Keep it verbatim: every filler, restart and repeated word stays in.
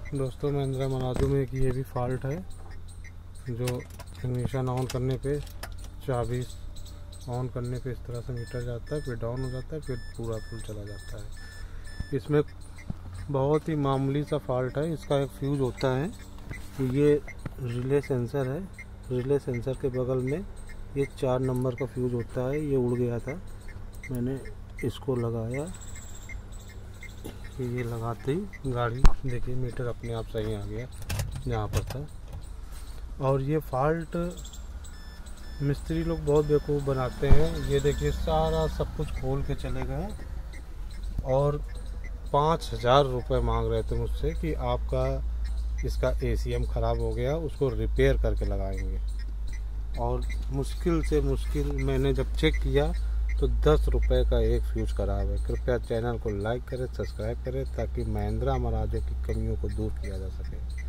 दोस्तों महिंद्रा मराजो में एक ये भी फॉल्ट है, जो इग्निशन ऑन करने पे चाबी ऑन करने पे इस तरह से मीटर जाता है, फिर डाउन हो जाता है, फिर पूरा फुल चला जाता है। इसमें बहुत ही मामूली सा फॉल्ट है। इसका एक फ्यूज होता है, ये रिले सेंसर है, रिले सेंसर के बगल में ये चार नंबर का फ्यूज होता है, ये उड़ गया था। मैंने इसको लगाया, ये लगाते ही गाड़ी देखिए मीटर अपने आप सही आ गया जहाँ पर था। और ये फॉल्ट मिस्त्री लोग बहुत बेवकूफ़ बनाते हैं। ये देखिए सारा सब कुछ खोल के चले गए और पाँच हज़ार रुपये मांग रहे थे मुझसे कि आपका इसका एसीएम ख़राब हो गया, उसको रिपेयर करके लगाएंगे। और मुश्किल से मुश्किल मैंने जब चेक किया तो दस रुपये का एक फ्यूज खराब है। कृपया चैनल को लाइक करें, सब्सक्राइब करें ताकि महिंद्रा मराजो की कमियों को दूर किया जा सके।